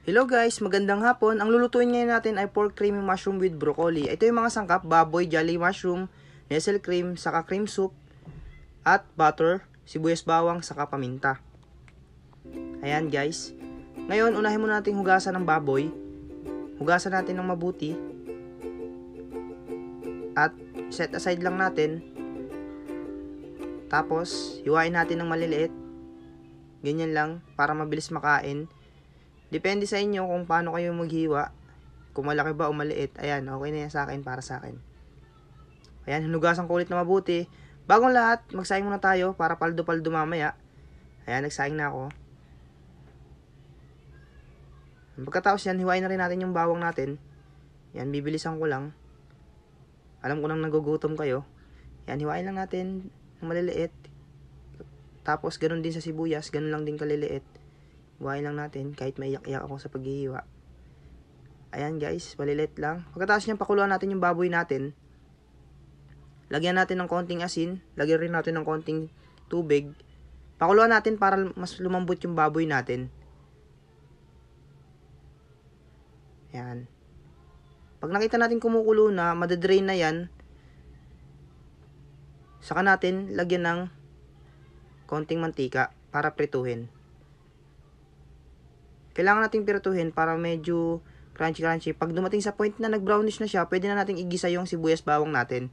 Hello guys, magandang hapon. Ang lulutuin ngayon natin ay pork creamy mushroom with broccoli. Ito yung mga sangkap: baboy, jolly mushroom, nestle cream, saka cream soup, at butter, sibuyas bawang, saka paminta. Ayan guys. Ngayon, unahin muna natin hugasan ng baboy. Hugasan natin ng mabuti. At set aside lang natin. Tapos, hiwain natin ng maliliit. Ganyan lang, para mabilis makain. Depende sa inyo kung paano kayo maghiwa. Kung malaki ba o maliit. Ayan, okay na yan sa akin, para sa akin. Ayan, hinugasan ko ulit na mabuti. Bagong lahat, magsaing muna tayo para paldo-paldo mamaya. Ayan, nagsaing na ako. Pagkatapos yan, hiwain na rin natin yung bawang natin. Yan, bibilisan ko lang. Alam ko nang nagugutom kayo. Yan, hiwain lang natin ng maliliit. Tapos, ganun din sa sibuyas, ganun lang din kaliliit. Hiwain lang natin kahit maiyak-iyak ako sa paghihiwa. Ayan guys, maliliit lang. Pagkatapos niyan, pakuluan natin yung baboy natin. Lagyan natin ng konting asin. Lagyan rin natin ng konting tubig. Pakuluan natin para mas lumambot yung baboy natin. Ayan. Pag nakita natin kumukulo na, madadrain na yan, saka natin lagyan ng konting mantika para prituhin. Kailangan nating pirituhin para medyo crunchy-crunchy. Pag dumating sa point na nag-brownish na siya, pwede na nating igisa yung sibuyas bawang natin.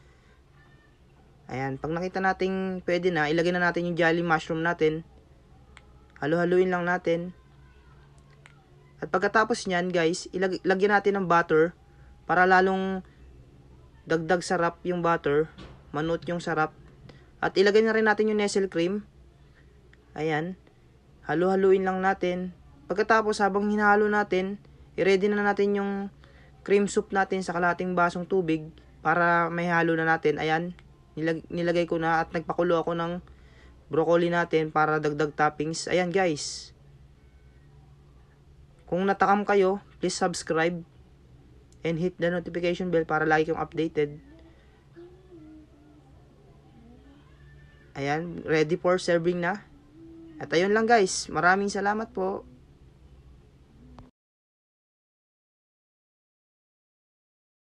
Ayan, pag nakita nating pwede na, ilagay na natin yung jolly mushroom natin. Halu-haluin lang natin. At pagkatapos nyan guys, ilagyan natin ng butter para lalong dagdag sarap yung butter. Manut yung sarap. At ilagay na rin natin yung nestle cream. Ayan. Halu-haluin lang natin. Pagkatapos, habang hinahalo natin, i-ready na natin yung cream soup natin sa kalahating basong tubig para may halo na natin. Ayan, nilagay ko na at nagpakulo ako ng broccoli natin para dagdag toppings. Ayan guys. Kung natakam kayo, please subscribe and hit the notification bell para lagi kayong updated. Ayan, ready for serving na. At ayun lang guys, maraming salamat po.